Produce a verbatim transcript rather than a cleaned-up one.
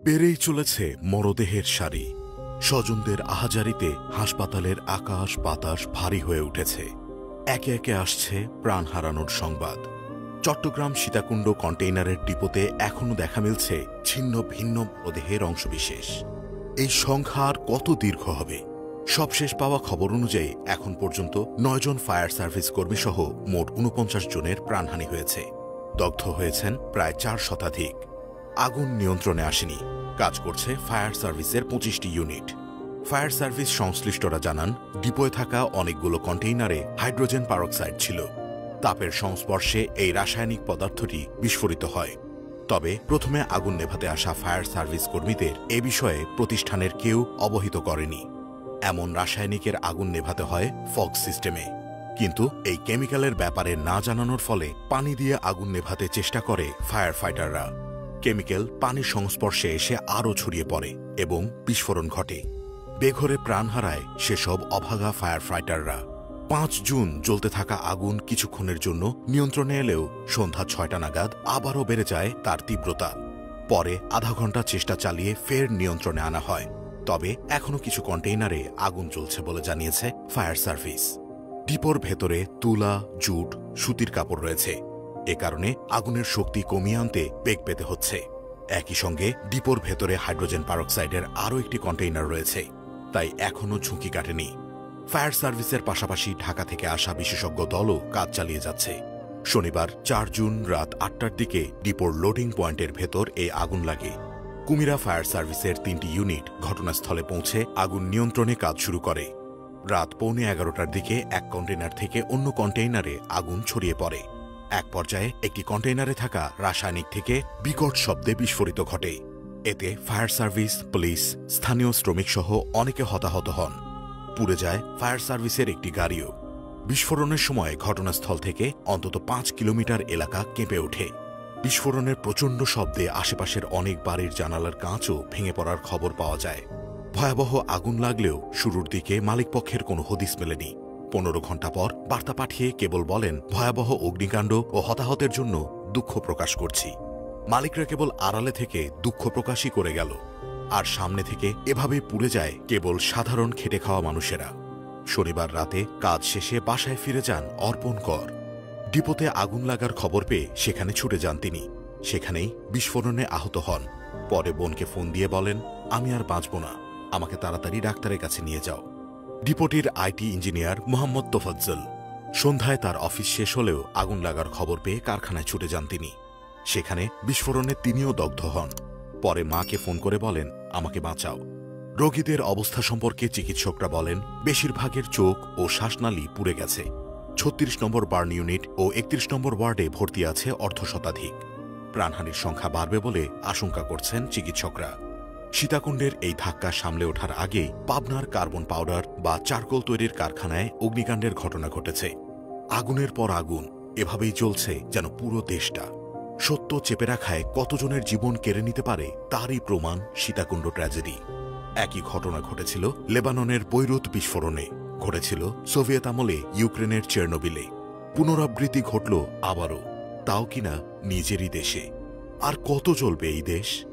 বেড়েই চলেছে মরদেহের সারি। স্বজনদের আহাজারিতে হাসপাতালের আকাশ বাতাস ভারী হয়ে উঠেছে। একে একে আসছে প্রাণ হারানোর সংবাদ। চট্টগ্রাম সীতাকুণ্ড কন্টেইনারের ডিপোতে এখনও দেখা মিলছে ছিন্ন ভিন্ন মরদেহের অংশবিশেষ। এই সংখ্যা আর কত দীর্ঘ হবে? সবশেষ পাওয়া খবর অনুযায়ী এখন পর্যন্ত নয় জন ফায়ার সার্ভিস কর্মীসহ মোট ঊনপঞ্চাশ জনের প্রাণহানি হয়েছে। দগ্ধ হয়েছেন প্রায় চার শতাধিক। আগুন নিয়ন্ত্রণে আসেনি। কাজ করছে ফায়ার সার্ভিসের পঁচিশটি ইউনিট। ফায়ার সার্ভিস সংশ্লিষ্টরা জানান, ডিপোয় থাকা অনেকগুলো কন্টেইনারে হাইড্রোজেন পারক্সাইড ছিল। তাপের সংস্পর্শে এই রাসায়নিক পদার্থটি বিস্ফোরিত হয়। তবে প্রথমে আগুন নেভাতে আসা ফায়ার সার্ভিস কর্মীদের এ বিষয়ে প্রতিষ্ঠানের কেউ অবহিত করেনি। এমন রাসায়নিকের আগুন নেভাতে হয় ফগ সিস্টেমে। কিন্তু এই কেমিক্যালের ব্যাপারে না জানানোর ফলে পানি দিয়ে আগুন নেভাতে চেষ্টা করে ফায়ার ফাইটাররা। কেমিক্যাল পানির সংস্পর্শে এসে আরও ছড়িয়ে পড়ে এবং বিস্ফোরণ ঘটে। বেঘরে প্রাণ হারায় সেসব অভাগা ফায়ার ফাইটাররা। পাঁচ জুন জ্বলতে থাকা আগুন কিছুক্ষণের জন্য নিয়ন্ত্রণে এলেও সন্ধ্যা ছয়টা নাগাদ আবারও বেড়ে যায় তার তীব্রতা। পরে আধা ঘন্টা চেষ্টা চালিয়ে ফের নিয়ন্ত্রণে আনা হয়। তবে এখনও কিছু কন্টেইনারে আগুন চলছে বলে জানিয়েছে ফায়ার সার্ভিস। ডিপোর ভেতরে তুলা, জুট, সুতির কাপড় রয়েছে। এ কারণে আগুনের শক্তি কমিয়ে আনতে বেগ পেতে হচ্ছে। একই সঙ্গে ডিপোর ভেতরে হাইড্রোজেন পারক্সাইডের আরও একটি কন্টেইনার রয়েছে, তাই এখনও ঝুঁকি কাটেনি। ফায়ার সার্ভিসের পাশাপাশি ঢাকা থেকে আসা বিশেষজ্ঞ দলও কাজ চালিয়ে যাচ্ছে। শনিবার চার জুন রাত আটটার দিকে ডিপোর লোডিং পয়েন্টের ভেতর এই আগুন লাগে। কুমিরা ফায়ার সার্ভিসের তিনটি ইউনিট ঘটনাস্থলে পৌঁছে আগুন নিয়ন্ত্রণে কাজ শুরু করে। রাত পৌনে এগারোটার দিকে এক কন্টেইনার থেকে অন্য কন্টেইনারে আগুন ছড়িয়ে পড়ে। এক পর্যায়ে একটি কন্টেইনারে থাকা রাসায়নিক থেকে বিকট শব্দে বিস্ফোরিত ঘটে। এতে ফায়ার সার্ভিস, পুলিশ, স্থানীয় শ্রমিক সহ অনেকে হতাহত হন। পুড়ে যায় ফায়ার সার্ভিসের একটি গাড়িও। বিস্ফোরণের সময় ঘটনাস্থল থেকে অন্তত পাঁচ কিলোমিটার এলাকা কেঁপে ওঠে। বিস্ফোরণের প্রচণ্ড শব্দে আশেপাশের অনেক বাড়ির জানালার কাঁচও ভেঙে পড়ার খবর পাওয়া যায়। ভয়াবহ আগুন লাগলেও শুরুর দিকে মালিকপক্ষের কোনো হদিস মেলেনি। পনেরো ঘণ্টা পর বার্তা পাঠিয়ে কেবল বলেন, ভয়াবহ অগ্নিকাণ্ড ও হতাহতের জন্য দুঃখ প্রকাশ করছি। মালিকরা কেবল আড়ালে থেকে দুঃখ প্রকাশই করে গেল। আর সামনে থেকে এভাবেই পুড়ে যায় কেবল সাধারণ খেটে খাওয়া মানুষেরা। শনিবার রাতে কাজ শেষে বাসায় ফিরে যান অর্পণ কর। ডিপোতে আগুন লাগার খবর পেয়ে সেখানে ছুটে যান তিনি। সেখানেই বিস্ফোরণে আহত হন। পরে বোনকে ফোন দিয়ে বলেন, আমি আর বাঁচব না, আমাকে তাড়াতাড়ি ডাক্তারের কাছে নিয়ে যাও। ডিপোটির আইটি ইঞ্জিনিয়ার মোহাম্মদ তোফাজ্জল। সন্ধ্যায় তার অফিস শেষ হলেও আগুন লাগার খবর পেয়ে কারখানায় ছুটে যান তিনি। সেখানে বিস্ফোরণে তিনিও দগ্ধ হন। পরে মাকে ফোন করে বলেন, আমাকে বাঁচাও। রোগীদের অবস্থা সম্পর্কে চিকিৎসকরা বলেন, বেশিরভাগের চোখ ও শ্বাসনালী পুড়ে গেছে। ছত্রিশ নম্বর বার্ন ইউনিট ও একত্রিশ নম্বর ওয়ার্ডে ভর্তি আছে অর্ধ শতাধিক। প্রাণহানির সংখ্যা বাড়বে বলে আশঙ্কা করছেন চিকিৎসকরা। সীতাকুণ্ডের এই ধাক্কা সামলে ওঠার আগেই পাবনার কার্বন পাউডার বা চারকোল তৈরির কারখানায় অগ্নিকাণ্ডের ঘটনা ঘটেছে। আগুনের পর আগুন এভাবেই চলছে যেন পুরো দেশটা। সত্য চেপে রাখায় কতজনের জীবন কেড়ে নিতে পারে তারই প্রমাণ সীতাকুণ্ড ট্র্যাজেডি। একই ঘটনা ঘটেছিল লেবাননের বৈরুত বিস্ফোরণে, ঘটেছিল সোভিয়েত আমলে ইউক্রেনের চেরনোবিলে। পুনরাবৃত্তি ঘটল আবারও, তাও কিনা নিজেরই দেশে। আর কত চলবে এই দেশ?